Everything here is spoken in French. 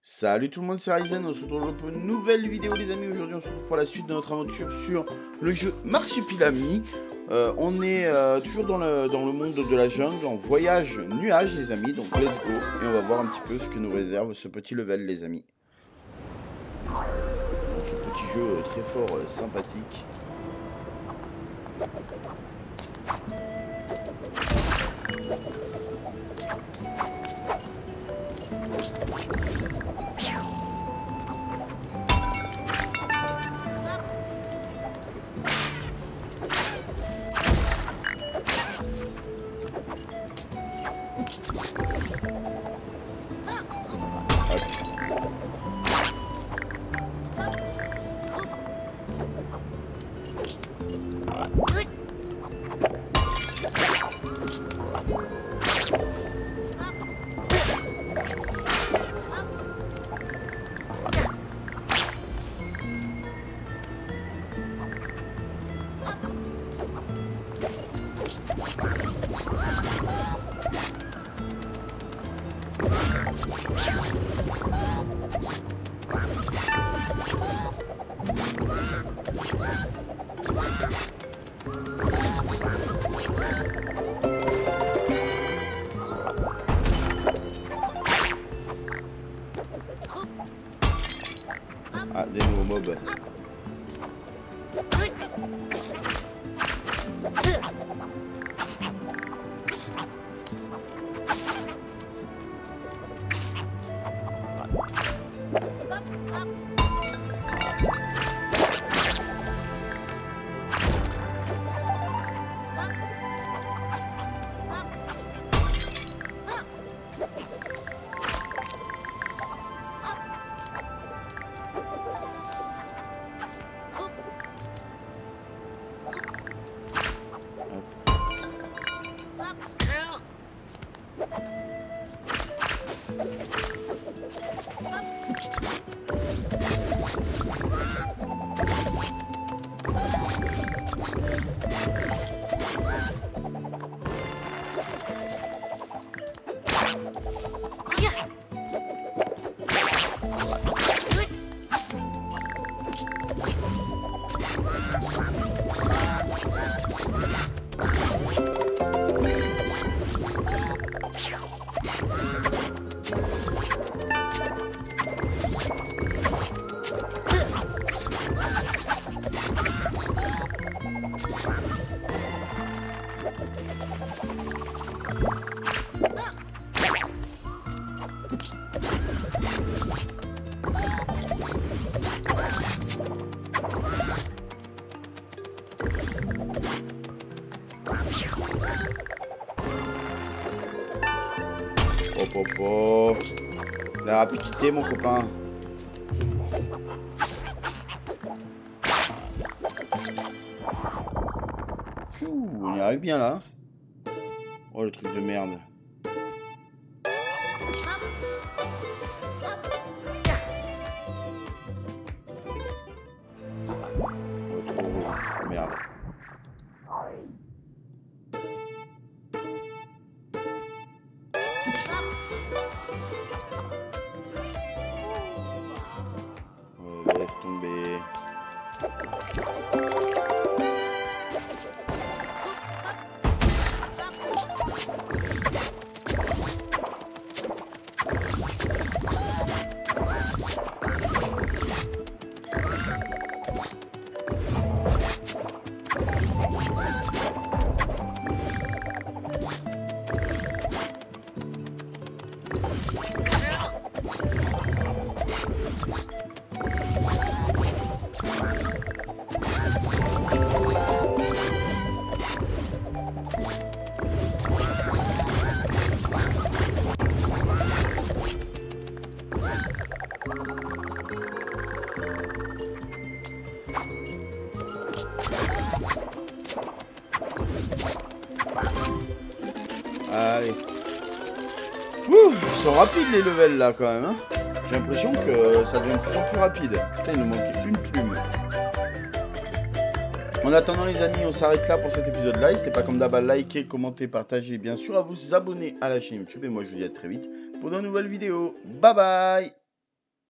Salut tout le monde, c'est Ryzen, on se retrouve pour une nouvelle vidéo les amis. Aujourd'hui on se retrouve pour la suite de notre aventure sur le jeu Marsupilami. On est toujours dans le monde de la jungle, en voyage nuage les amis, donc let's go. Et on va voir un petit peu ce que nous réserve ce petit level les amis. Bon, ce petit jeu très fort, sympathique. Ah, des nouveaux mobs. Oh. La rapidité mon copain. Ouh, on y arrive bien là. Oh le truc de merde. Oh, trop merde. Laisse tomber. Allez. Ouh, ils sont rapides les levels là quand même. Hein. J'ai l'impression que ça devient de plus en plus rapide. Putain, il nous manquait une plume. En attendant les amis, on s'arrête là pour cet épisode là. N'hésitez pas comme d'hab à liker, commenter, partager et bien sûr à vous abonner à la chaîne YouTube. Et moi je vous dis à très vite pour de nouvelles vidéos. Bye bye.